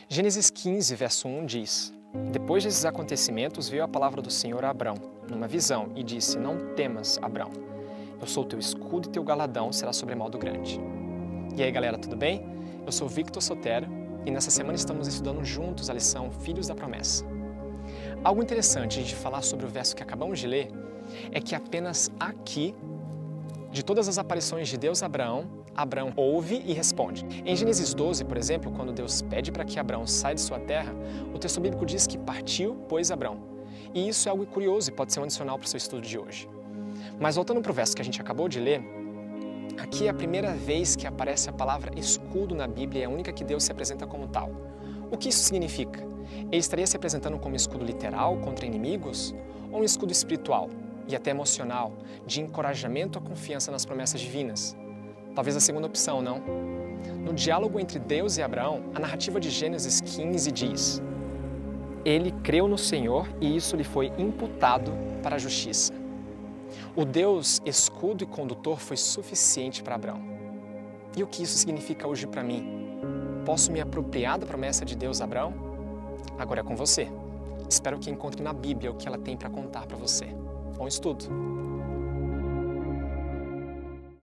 Gênesis 15, verso 1 diz: Depois desses acontecimentos veio a palavra do Senhor a Abrão, numa visão, e disse: Não temas, Abrão. Eu sou teu escudo e teu galardão será sobremodo grande. E aí, galera, tudo bem? Eu sou Victor Sotero e nessa semana estamos estudando juntos a lição Filhos da Promessa. Algo interessante de falar sobre o verso que acabamos de ler é que apenas aqui, de todas as aparições de Deus a Abraão, Abraão ouve e responde. Em Gênesis 12, por exemplo, quando Deus pede para que Abraão saia de sua terra, o texto bíblico diz que partiu, pois, Abraão. E isso é algo curioso e pode ser um adicional para o seu estudo de hoje. Mas voltando para o verso que a gente acabou de ler, aqui é a primeira vez que aparece a palavra escudo na Bíblia e é a única que Deus se apresenta como tal. O que isso significa? Ele estaria se apresentando como escudo literal contra inimigos ou um escudo espiritual e até emocional, de encorajamento à confiança nas promessas divinas? Talvez a segunda opção, não? No diálogo entre Deus e Abraão, a narrativa de Gênesis 15 diz: Ele creu no Senhor e isso lhe foi imputado para a justiça. O Deus escudo e condutor foi suficiente para Abraão. E o que isso significa hoje para mim? Posso me apropriar da promessa de Deus a Abraão? Agora é com você. Espero que encontre na Bíblia o que ela tem para contar para você. Bom estudo!